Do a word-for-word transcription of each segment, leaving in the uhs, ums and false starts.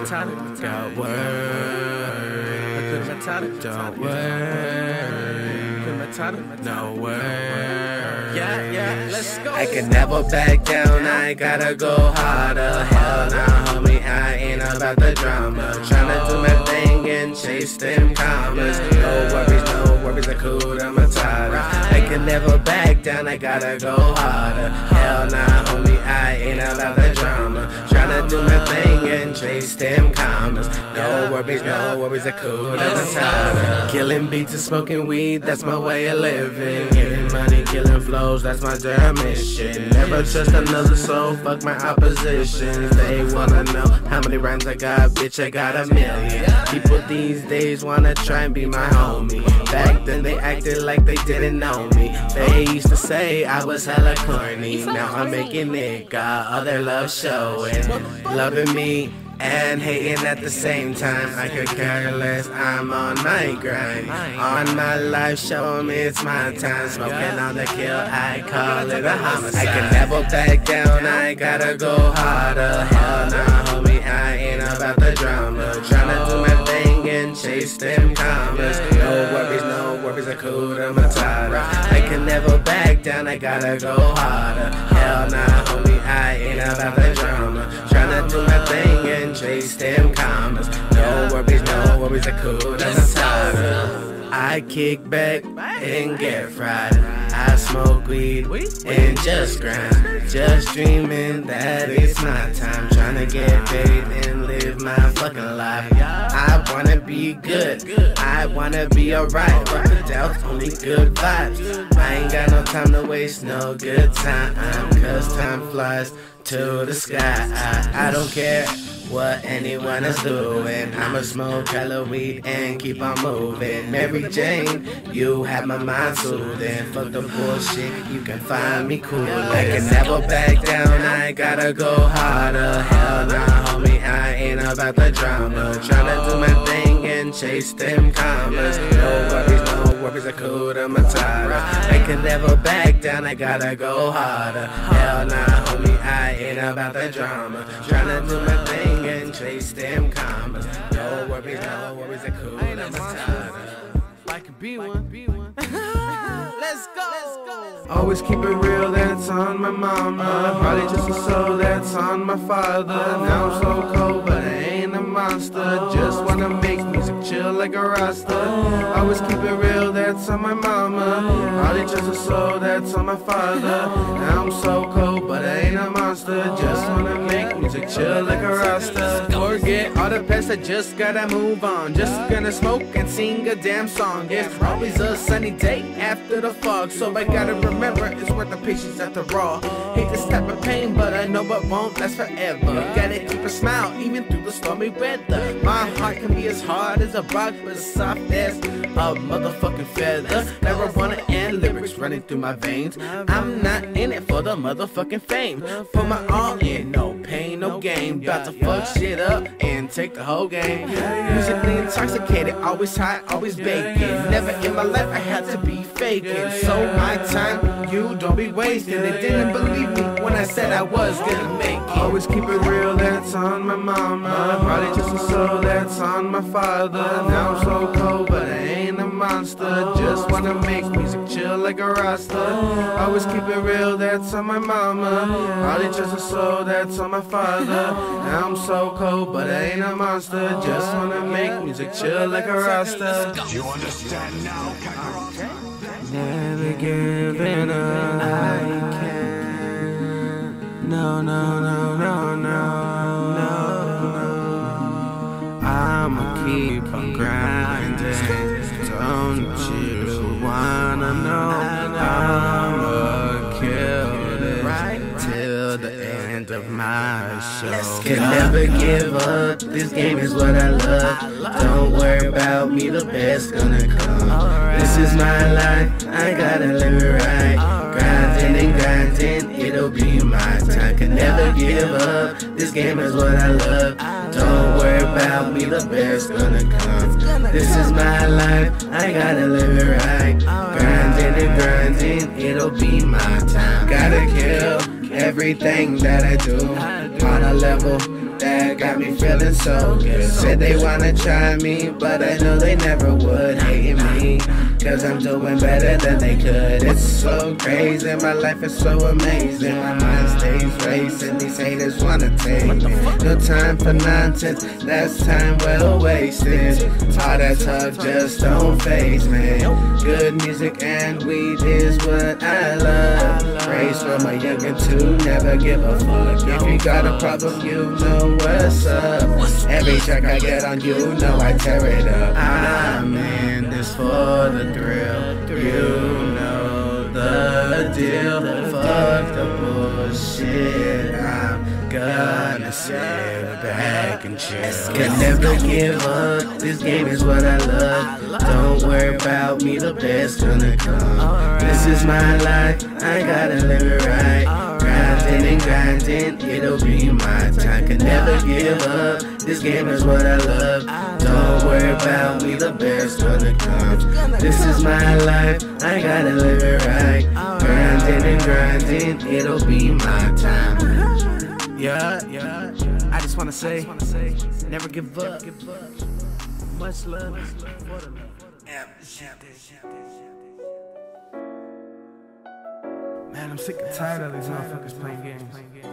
Got words. Don't worry. No words. Yeah, yeah, let's go. I can never back down, I gotta go harder. Hell nah, homie, I ain't about the drama. Tryna do my thing and chase them commas. No worries, no worries, I cool, I'm a tighter. I can never back down, I gotta go harder. Hell nah, homie, I ain't about the drama. Tryna do my thing and chase them commas. No worries, no worries, I cool, I'm a tighter. Killing beats and smoking weed, that's my way of living. Getting money, killing flows, that's my damn mission. Never trust another soul, fuck my opposition. They wanna know how many rhymes I got, bitch, I got a million. People these days wanna try and be my homie. Back then they acted like they didn't know me. They used to say I was hella corny. Now I'm making it, got all their love showing. Loving me and hating at the same time. I could care less, I'm on my grind. On my life, show me it's my time. Smoking on the kill, I call it a homicide. I can never back down, I gotta go harder. Hell nah, homie, I ain't about the drama. Tryna do my thing and chase them commas. No worries, no worries, I cool, I'm a tighter. I can never back down, I gotta go harder. Hell nah, homie, I ain't about the drama. Tryna do my thing and chase them commas. No worries, no worries, I cool, I'm a tighter. I kick back and get fried. I smoke weed and just grind. Just dreaming that it's my time. Tryna get paid and live my fucking life. I wanna be good, I wanna be alright. But the doubt's only good vibes. I ain't got no time to waste, no good time. Cause time flies to the sky. I, I don't care what anyone is doing. I'ma smoke hella weed and keep on moving. Mary Jane, you have my mind soothing. Fuck the bullshit, you can find me cool. I can never back down, I gotta go harder. Hell nah, homie, I ain't about the drama. Tryna do my thing and chase them commas. No worries, no worries, I cool, I'm a tighter. I can never back down, I gotta go harder. Hell nah, homie, I ain't about the drama. Tryna do my thing and chase them commas. No worries, no worries, I cool, I'm a tighter. I could be one. Let's go. Let's go. Always keep it real, that's on my mama. Probably just a soul, that's on my father. Now I'm so cold, but I ain't a monster. Just wanna make music chill like a rasta. Always keep it real, that's on my mama. Probably just a soul, that's on my father. Now I'm so cold, but I ain't a monster. Just wanna make music chill like a rasta. Forget all the past, I just gotta move on. Just gonna smoke and sing a damn song. It's always a sunny day after the fog, so I gotta remember it's worth the patience after all. Hate to stop my pain, but I know it won't last forever. Gotta keep a smile even through the stormy weather. My heart can be as hard as a rock, but as soft as a motherfucking feather. Marijuana and lyrics running through my veins. I'm not in it for the motherfucking fame. Put my all in, no pain, no gain. About to fuck shit up and take the whole game. Musically intoxicated, always high, always baking. Never in my life I had to be faking. So my time, you don't be wasting. They didn't believe me when I said I was gonna make it. Always keep it real, that's on my mama. Probably just a soul, that's on my father. Now I'm so cold, but I ain't a monster. Just wanna make music chill like a rasta. Always keep it real, that's on my mama. Probably just a soul, that's on my father. Now I'm so cold, but I ain't a monster. Just wanna make music chill like a rasta. You understand now, Kakarot? Never giving up. I can't. No, no, no, no, no, no, no. I'ma keep on grinding. Don't you wanna know? I'ma kill it till the end of my show. Can never give up. This game is what I love. Don't worry about me, the best gonna come. This is my life, I gotta live it right. Grinding and grinding, it'll be my time. Can never give up, this game is what I love. Don't worry about me, the best gonna come. This is my life, I gotta live it right. Grinding and grinding, it'll be my time. Gotta kill everything that I do on a level that got me feeling so good. Said they wanna try me, but I know they never would. Hating me, cause I'm doing better than they could. It's so crazy, my life is so amazing. My mind stays racing, these haters wanna take me. No time for nonsense, that's time well wasted. All that talk just don't faze me. Good music and weed is what I love. Raised from a youngin' to never give a fuck. If you got a problem, you know what's up. Every track I get on, you know I tear it up. I'm in this for the thrill. You know the deal. Fuck the bullshit. I'm gonna sit back and chill. Can never give up. This game is what I love. Don't worry about me, the best gonna come. This is my life, I gotta live it right. Grinding and grinding, it'll be my time. Can never give up. This game is what I love. Don't worry about me, the best gonna come. This is my life, I gotta live it right. Grinding and grinding, it'll be my time. Yeah, yeah. I just wanna say, never give up. Much love. Man, I'm sick and tired of these motherfuckers playing games.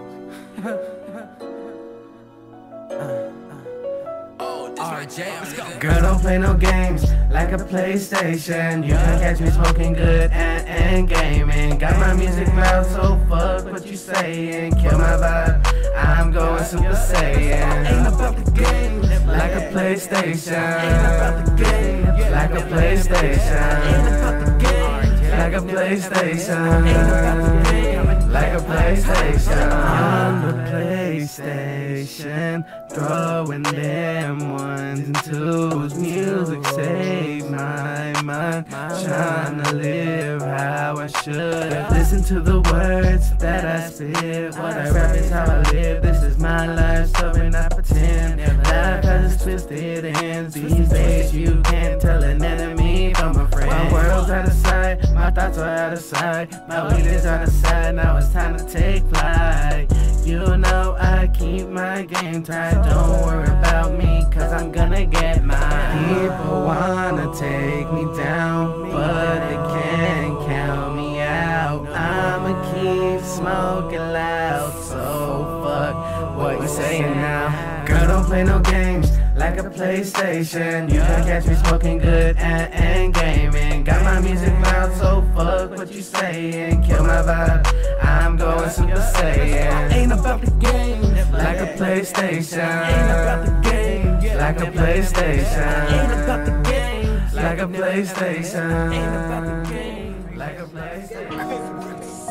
Girl, don't play no games like a PlayStation. You can catch me smoking good and, and gaming. Got my music loud, so fuck what you saying. Kill my vibe, I'm going Super Saiyan. Ain't about the game like a PlayStation. Ain't about the game like a PlayStation. Ain't about the game like a PlayStation. Ain't about the game like a PlayStation. On the PlayStation, throwing them ones and twos. Music save my mind. Tryna live how I should. Listen to the words that I spit. What I rap is how I live. This is my life, so when I pretend. Life has twisted ends. These days you can't tell an enemy from a friend. My world's out of sight, my thoughts are out of sight. My weed is out of sight, now it's time to take flight. You know I keep my game tight. Don't worry about me, cause I'm gonna get mine. People wanna take me down, but they can't count me out. I'ma keep smoking loud, so fuck what you saying now. Girl, don't play no games like a PlayStation. You can catch me smoking good and, and gaming. Got my music loud, so fuck what you saying. Kill my vibe, I'm going Super Saiyan. Ain't about the game like a PlayStation. Ain't about the game like a PlayStation. Ain't about the game like a PlayStation. Ain't about the game like a PlayStation.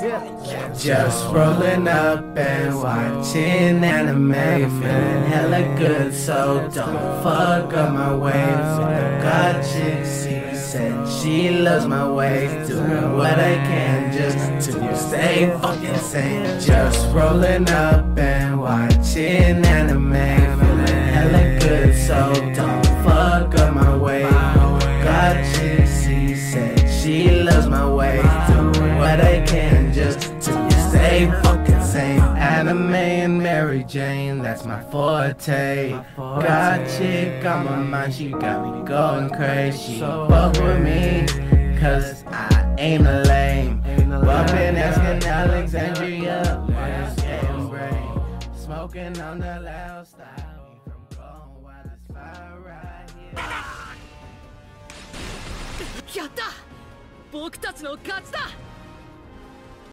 Just rolling up and watching anime, feeling hella good, so don't fuck up my ways. Got chick, she said she loves my ways, doing what I can just to stay fucking sane. Just rolling up and watching anime, feeling hella good, so don't fuck up my ways. Got chick, she said she loves my ways, doing what I can just to stay fucking sane. Anime and Mary Jane, that's my forte. Got chick on my mind, she got me going crazy. She fuck with me, cause I ain't a lame. Bumpin' asking Alexandria, where's getting brain? Smoking on the loud style, from going while it's fire right here. やった！僕たちの勝ちだ！